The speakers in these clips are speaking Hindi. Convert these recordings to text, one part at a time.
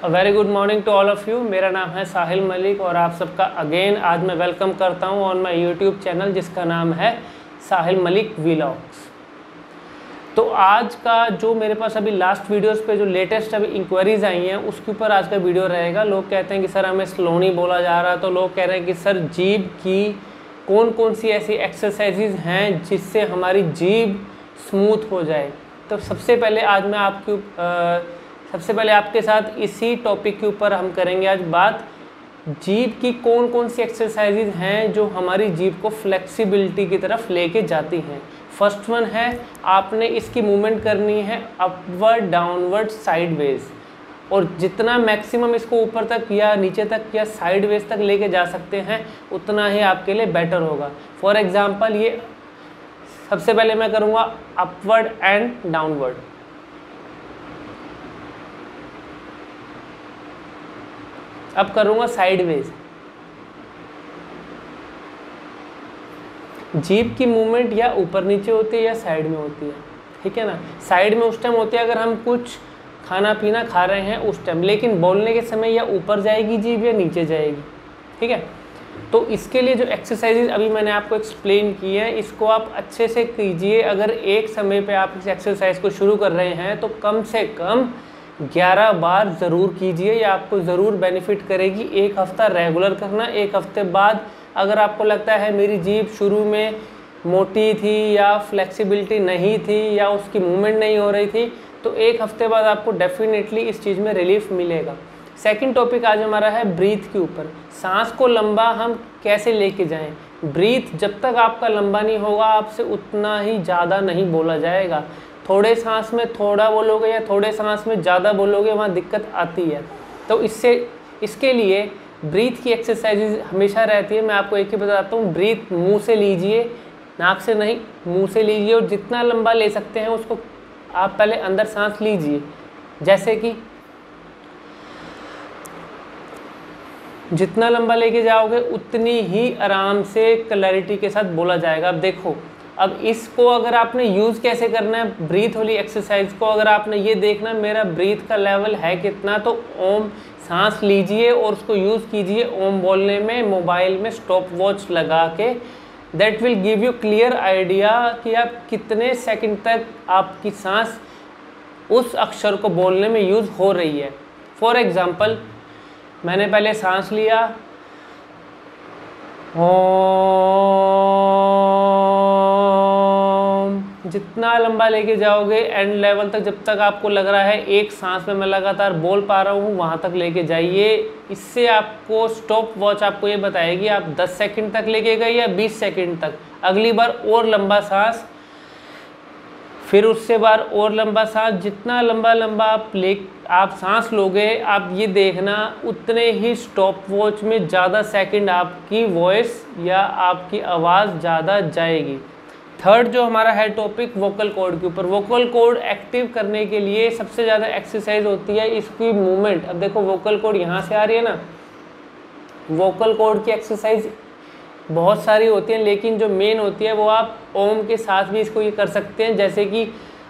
Very good morning to all of you. मेरा नाम है साहिल मलिक और आप सबका अगेन आज मैं वेलकम करता हूं ऑन माय यूट्यूब चैनल जिसका नाम है साहिल मलिक व्लॉग्स। तो आज का जो मेरे पास अभी लास्ट वीडियोस पे जो लेटेस्ट अभी इंक्वायरीज़ आई हैं उसके ऊपर आज का वीडियो रहेगा। लोग कहते हैं कि सर हमें स्लोनी बोला जा रहा है, तो लोग कह रहे हैं कि सर जीभ की कौन कौन सी ऐसी एक्सरसाइजेज हैं जिससे हमारी जीभ स्मूथ हो जाए। तो सबसे पहले आपके साथ इसी टॉपिक के ऊपर हम करेंगे आज बात। जीभ की कौन कौन सी एक्सरसाइजेज हैं जो हमारी जीभ को फ्लेक्सिबिलिटी की तरफ लेके जाती हैं। फर्स्ट वन है, आपने इसकी मूवमेंट करनी है अपवर्ड डाउनवर्ड साइडवेज, और जितना मैक्सिमम इसको ऊपर तक या नीचे तक या साइडवेज तक लेके जा सकते हैं उतना ही आपके लिए बेटर होगा। फॉर एग्जांपल ये सबसे पहले मैं करूँगा अपवर्ड एंड डाउनवर्ड। अब करूँगा साइडवेज। जीभ की मूवमेंट या ऊपर नीचे होती है या साइड में होती है, ठीक है ना। साइड में उस टाइम होती है अगर हम कुछ खाना पीना खा रहे हैं उस टाइम, लेकिन बोलने के समय या ऊपर जाएगी जीभ या नीचे जाएगी, ठीक है। तो इसके लिए जो एक्सरसाइजेज अभी मैंने आपको एक्सप्लेन की है इसको आप अच्छे से कीजिए। अगर एक समय पे आप इस एक्सरसाइज को शुरू कर रहे हैं तो कम से कम 11 बार ज़रूर कीजिए, ये आपको ज़रूर बेनिफिट करेगी। एक हफ़्ता रेगुलर करना, एक हफ्ते बाद अगर आपको लगता है मेरी जीभ शुरू में मोटी थी या फ्लेक्सिबिलिटी नहीं थी या उसकी मूवमेंट नहीं हो रही थी, तो एक हफ्ते बाद आपको डेफिनेटली इस चीज़ में रिलीफ मिलेगा। सेकंड टॉपिक आज हमारा है ब्रीथ के ऊपर। सांस को लंबा हम कैसे लेके जाएं। ब्रीथ जब तक आपका लंबा नहीं होगा आपसे उतना ही ज़्यादा नहीं बोला जाएगा। थोड़े सांस में थोड़ा बोलोगे या थोड़े सांस में ज़्यादा बोलोगे वहाँ दिक्कत आती है। तो इसके लिए ब्रीथ की एक्सरसाइजेज हमेशा रहती है। मैं आपको एक ही बताता हूँ, ब्रीथ मुंह से लीजिए, नाक से नहीं, मुंह से लीजिए और जितना लंबा ले सकते हैं उसको आप पहले अंदर सांस लीजिए। जैसे कि जितना लंबा लेके जाओगे उतनी ही आराम से क्लैरिटी के साथ बोला जाएगा। अब देखो, अब इसको अगर आपने यूज़ कैसे करना है, ब्रीथ वाली एक्सरसाइज को अगर आपने ये देखना मेरा ब्रीथ का लेवल है कितना, तो ओम सांस लीजिए और उसको यूज़ कीजिए ओम बोलने में मोबाइल में स्टॉप वॉच लगा के। That will give you clear idea कि आप कितने सेकंड तक आपकी सांस उस अक्षर को बोलने में यूज़ हो रही है। फॉर एग्ज़ाम्पल मैंने पहले सांस लिया ओम, जितना लंबा लेके जाओगे एंड लेवल तक, जब तक आपको लग रहा है एक सांस में मैं लगातार बोल पा रहा हूँ वहाँ तक लेके जाइए। इससे आपको स्टॉप वॉच आपको ये बताएगी आप 10 सेकंड तक लेके गए या 20 सेकंड तक। अगली बार और लंबा सांस, फिर उससे बार और लंबा सांस। जितना लंबा आप सांस लोगे, आप ये देखना उतने ही स्टॉप वॉच में ज़्यादा सेकंड आपकी वॉइस या आपकी आवाज़ ज़्यादा जाएगी। थर्ड जो हमारा है टॉपिक वोकल कॉर्ड के ऊपर। वोकल कॉर्ड एक्टिव करने के लिए सबसे ज़्यादा एक्सरसाइज होती है इसकी मूवमेंट। अब देखो वोकल कॉर्ड यहाँ से आ रही है ना, वोकल कॉर्ड की एक्सरसाइज बहुत सारी होती हैं, लेकिन जो मेन होती है वो आप ओम के साथ भी इसको ये कर सकते हैं। जैसे कि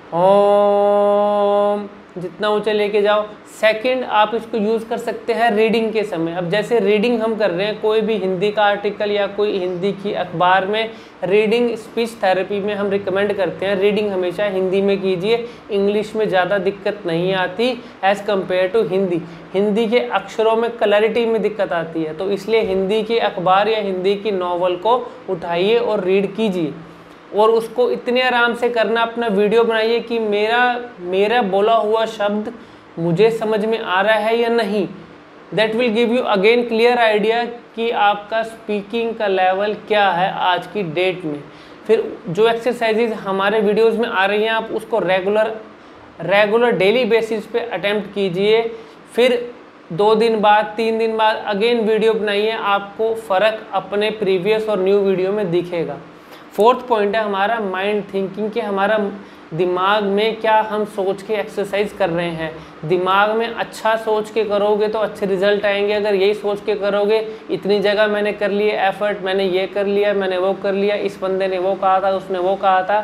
ओम, जितना ऊंचे लेके जाओ। सेकंड आप इसको यूज़ कर सकते हैं रीडिंग के समय। अब जैसे रीडिंग हम कर रहे हैं, कोई भी हिंदी का आर्टिकल या कोई हिंदी की अखबार में रीडिंग स्पीच थेरेपी में हम रिकमेंड करते हैं रीडिंग हमेशा हिंदी में कीजिए। इंग्लिश में ज़्यादा दिक्कत नहीं आती as compare to Hindi. Hindi के अक्षरों में क्लैरिटी में दिक्कत आती है, तो इसलिए हिंदी के अखबार या हिंदी की नॉवल को उठाइए और रीड कीजिए, और उसको इतने आराम से करना, अपना वीडियो बनाइए कि मेरा बोला हुआ शब्द मुझे समझ में आ रहा है या नहीं। That will give you again clear idea कि आपका स्पीकिंग का लेवल क्या है आज की डेट में। फिर जो एक्सरसाइजेज हमारे वीडियोस में आ रही हैं आप उसको रेगुलर डेली बेसिस पे अटेम्प्ट कीजिए। फिर 2 दिन बाद 3 दिन बाद अगेन वीडियो बनाइए, आपको फ़र्क अपने प्रीवियस और न्यू वीडियो में दिखेगा। फोर्थ पॉइंट है हमारा माइंड थिंकिंग के। हमारा दिमाग में क्या हम सोच के एक्सरसाइज कर रहे हैं। दिमाग में अच्छा सोच के करोगे तो अच्छे रिजल्ट आएंगे। अगर यही सोच के करोगे इतनी जगह मैंने कर लिए एफर्ट, मैंने ये कर लिया, मैंने वो कर लिया, इस बंदे ने वो कहा था, उसने वो कहा था,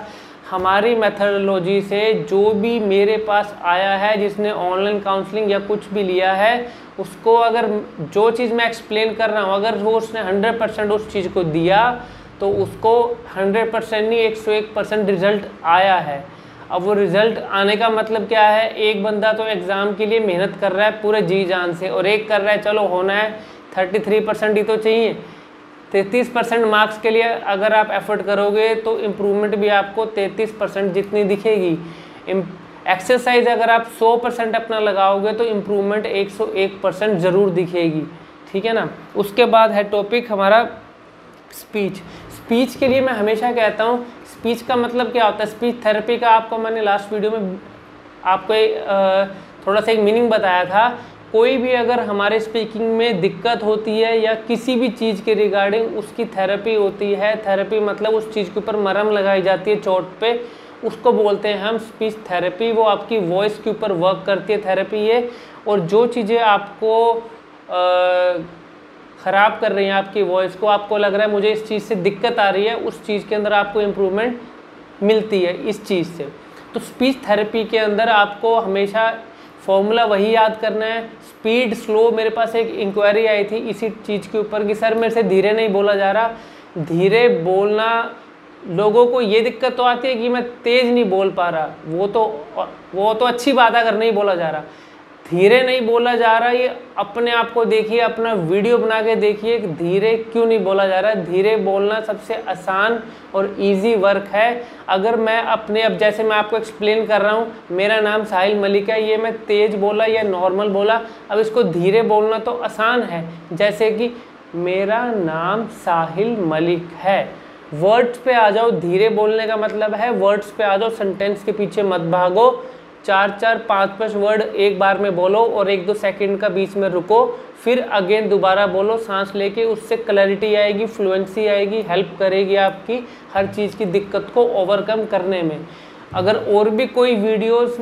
हमारी मेथडोलॉजी से जो भी मेरे पास आया है, जिसने ऑनलाइन काउंसलिंग या कुछ भी लिया है, उसको अगर जो चीज़ मैं एक्सप्लेन कर रहा हूँ अगर वो उसने 100% उस चीज़ को दिया तो उसको 100% नहीं 101% रिज़ल्ट आया है। अब वो रिज़ल्ट आने का मतलब क्या है, एक बंदा तो एग्ज़ाम के लिए मेहनत कर रहा है पूरे जी जान से, और एक कर रहा है चलो होना है 33% ही तो चाहिए, 33% मार्क्स के लिए अगर आप एफर्ट करोगे तो इम्प्रूवमेंट भी आपको 33% जितनी दिखेगी। एक्सरसाइज अगर आप 100% अपना लगाओगे तो इम्प्रूवमेंट 101% ज़रूर दिखेगी, ठीक है ना। उसके बाद है टॉपिक हमारा स्पीच। स्पीच के लिए मैं हमेशा कहता हूँ स्पीच का मतलब क्या होता है। स्पीच थेरेपी का आपको मैंने लास्ट वीडियो में आपको थोड़ा सा एक मीनिंग बताया था। कोई भी अगर हमारे स्पीकिंग में दिक्कत होती है या किसी भी चीज़ के रिगार्डिंग उसकी थेरेपी होती है। थेरेपी मतलब उस चीज़ के ऊपर मरहम लगाई जाती है चोट पे, उसको बोलते हैं हम स्पीच थेरेपी। वो आपकी वॉइस के ऊपर वर्क करती है थेरेपी ये। और जो चीज़ें आपको ख़राब कर रही हैं आपकी वॉइस को, आपको लग रहा है मुझे इस चीज़ से दिक्कत आ रही है, उस चीज़ के अंदर आपको इम्प्रूवमेंट मिलती है इस चीज़ से। तो स्पीच थेरेपी के अंदर आपको हमेशा फॉर्मूला वही याद करना है, स्पीड स्लो। मेरे पास एक इंक्वायरी आई थी इसी चीज़ के ऊपर कि सर मेरे से धीरे नहीं बोला जा रहा। धीरे बोलना, लोगों को ये दिक्कत तो आती है कि मैं तेज़ नहीं बोल पा रहा, वो तो अच्छी बात है अगर नहीं बोला जा रहा। धीरे नहीं बोला जा रहा, ये अपने आप को देखिए, अपना वीडियो बना के देखिए कि धीरे क्यों नहीं बोला जा रहा। धीरे बोलना सबसे आसान और इजी वर्क है। अगर मैं अपने, अब जैसे मैं आपको एक्सप्लेन कर रहा हूँ, मेरा नाम साहिल मलिक है, ये मैं तेज़ बोला या नॉर्मल बोला, अब इसको धीरे बोलना तो आसान है। जैसे कि मेरा नाम साहिल मलिक है, वर्ड्स पे आ जाओ। धीरे बोलने का मतलब है वर्ड्स पे आ जाओ, सेंटेंस के पीछे मत भागो। 4-4, 5-5 वर्ड एक बार में बोलो और 1-2 सेकंड का बीच में रुको, फिर अगेन दोबारा बोलो सांस लेके। उससे क्लैरिटी आएगी, फ्लुएंसी आएगी, हेल्प करेगी आपकी हर चीज़ की दिक्कत को ओवरकम करने में। अगर और भी कोई वीडियोस,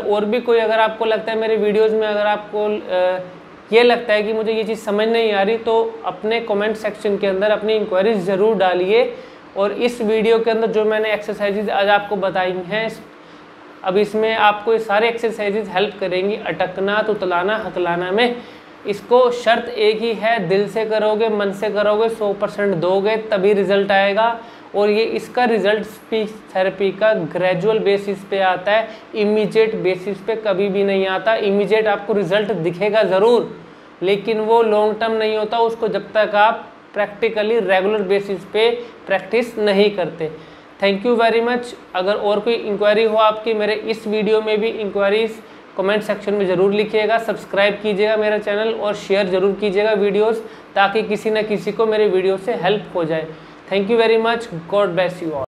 अगर आपको लगता है मेरे वीडियोस में अगर आपको ये लगता है कि मुझे ये चीज़ समझ नहीं आ रही, तो अपने कमेंट सेक्शन के अंदर अपनी इंक्वायरीज ज़रूर डालिए। और इस वीडियो के अंदर जो मैंने एक्सरसाइजेज आज आपको बताई हैं, अब इसमें आपको ये सारे एक्सरसाइजेज हेल्प करेंगी अटकना, तुतलाना, हकलाना में। इसको शर्त एक ही है, दिल से करोगे, मन से करोगे, 100% दोगे तभी रिज़ल्ट आएगा। और ये इसका रिज़ल्ट स्पीच थेरेपी का ग्रेजुअल बेसिस पे आता है, इमीडिएट बेसिस पे कभी भी नहीं आता। इमीडिएट आपको रिज़ल्ट दिखेगा ज़रूर, लेकिन वो लॉन्ग टर्म नहीं होता उसको जब तक आप प्रैक्टिकली रेगुलर बेसिस पे प्रैक्टिस नहीं करते। Thank you very much. अगर और कोई इंक्वायरी हो आपकी, मेरे इस वीडियो में भी इंक्वायरीज कमेंट सेक्शन में ज़रूर लिखिएगा। सब्सक्राइब कीजिएगा मेरा चैनल और शेयर ज़रूर कीजिएगा वीडियोस, ताकि किसी न किसी को मेरे वीडियो से हेल्प हो जाए। Thank you very much. God bless you all.